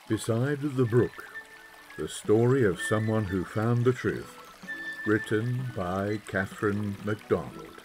Beside the Brook, the story of someone who found the truth, written by McDonald.